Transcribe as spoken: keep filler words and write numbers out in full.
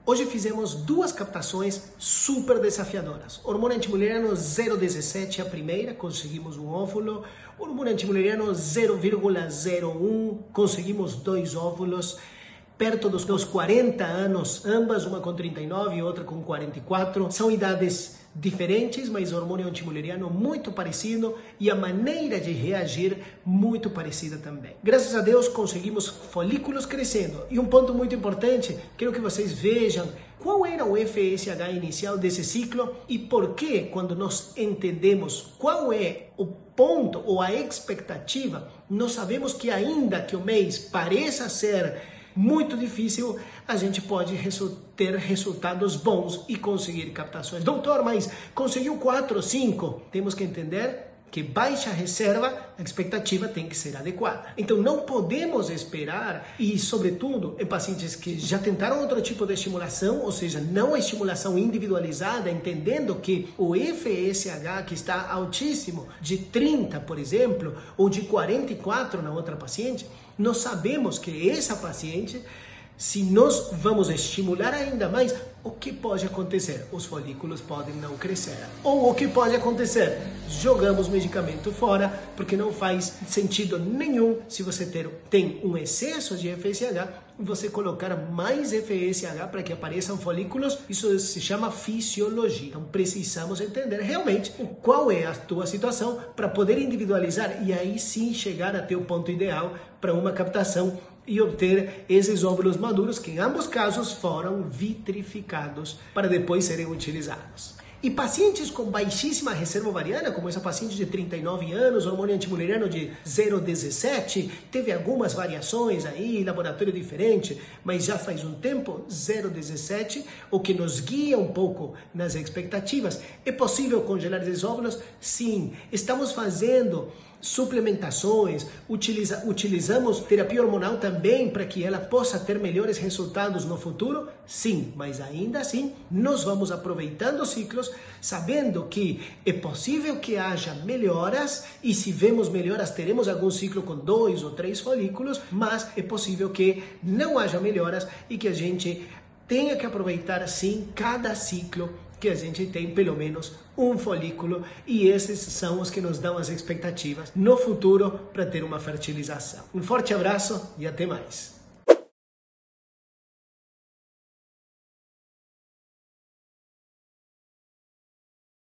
Hoje fizemos duas captações super desafiadoras. Hormônio antimuleriano zero vírgula dezessete, a primeira, conseguimos um óvulo. Hormônio antimuleriano zero vírgula zero um, conseguimos dois óvulos. Perto dos, dos quarenta anos, ambas, uma com trinta e nove e outra com quarenta e quatro. São idades diferentes, mas o hormônio antimuleriano muito parecido e a maneira de reagir muito parecida também. Graças a Deus conseguimos folículos crescendo. E um ponto muito importante, quero que vocês vejam qual era o F S H inicial desse ciclo e por que, quando nós entendemos qual é o ponto ou a expectativa, nós sabemos que ainda que o mês pareça ser muito difícil, a gente pode resu- ter resultados bons e conseguir captações. Doutor, mas conseguiu quatro ou cinco? Temos que entender que baixa reserva, a expectativa tem que ser adequada. Então não podemos esperar, e sobretudo em pacientes que já tentaram outro tipo de estimulação, ou seja, não a estimulação individualizada, entendendo que o F S H que está altíssimo, de trinta, por exemplo, ou de quarenta e quatro na outra paciente, nós sabemos que essa paciente, se nós vamos estimular ainda mais, o que pode acontecer? Os folículos podem não crescer. Ou o que pode acontecer? Jogamos medicamento fora, porque não faz sentido nenhum se você ter, tem um excesso de F S H, você colocar mais F S H para que apareçam folículos. Isso se chama fisiologia. Então precisamos entender realmente qual é a tua situação para poder individualizar e aí sim chegar até o ponto ideal para uma captação e obter esses óvulos maduros que em ambos casos foram vitrificados para depois serem utilizados. E pacientes com baixíssima reserva ovariana, como essa paciente de trinta e nove anos, hormônio antimuleriano de zero vírgula dezessete, teve algumas variações aí, laboratório diferente, mas já faz um tempo, zero vírgula dezessete, o que nos guia um pouco nas expectativas. É possível congelar esses óvulos? Sim. Estamos fazendo suplementações, utiliza, utilizamos terapia hormonal também para que ela possa ter melhores resultados no futuro? Sim, mas ainda assim nós vamos aproveitando ciclos, sabendo que é possível que haja melhoras e se vemos melhoras teremos algum ciclo com dois ou três folículos, mas é possível que não haja melhoras e que a gente tenha que aproveitar sim cada ciclo que a gente tem pelo menos um folículo e esses são os que nos dão as expectativas no futuro para ter uma fertilização. Um forte abraço e até mais!